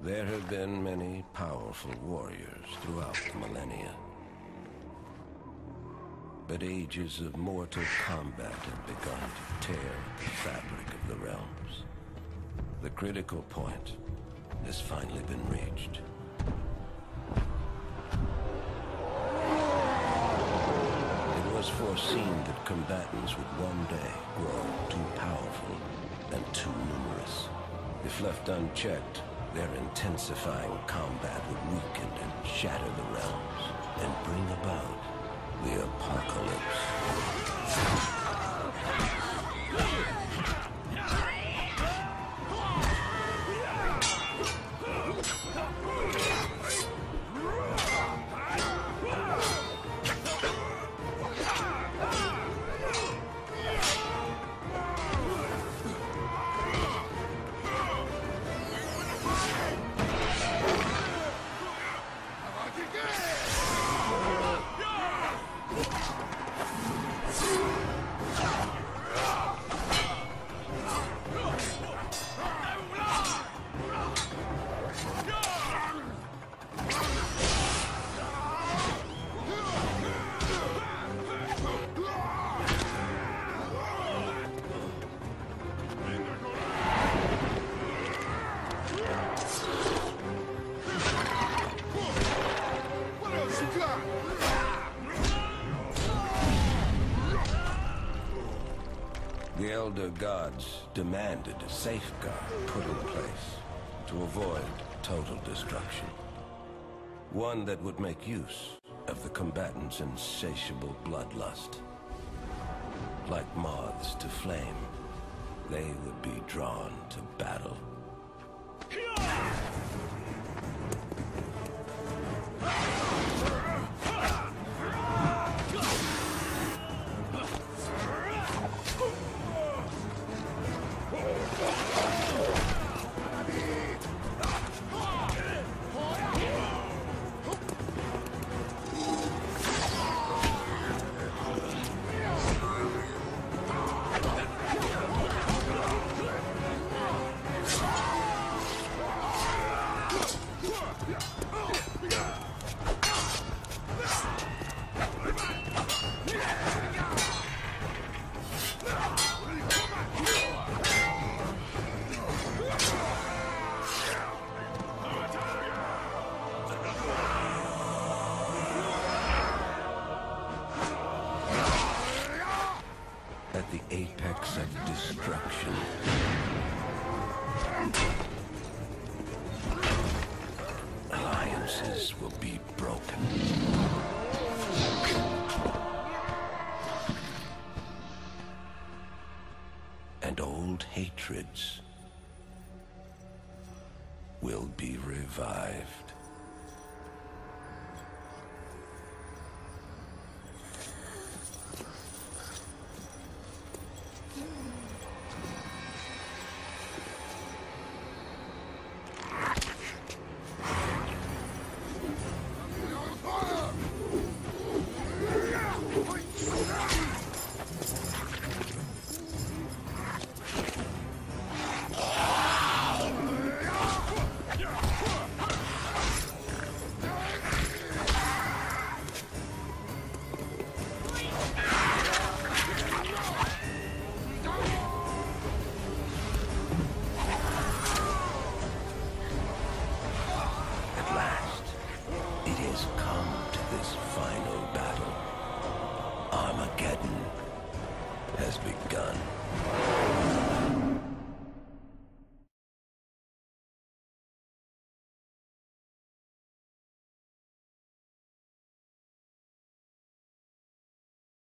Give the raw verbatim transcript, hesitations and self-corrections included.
There have been many powerful warriors throughout the millennia. But ages of mortal combat have begun to tear at the fabric of the realms. The critical point has finally been reached. It was foreseen that combatants would one day grow too powerful and too numerous. If left unchecked, their intensifying combat would weaken and shatter the realms and bring about the apocalypse. The Elder Gods demanded a safeguard put in place to avoid total destruction. One that would make use of the combatants' insatiable bloodlust. Like moths to flame, they would be drawn to battle. At the apex of destruction, alliances will be broken. And old hatreds will be revived. Armageddon has begun.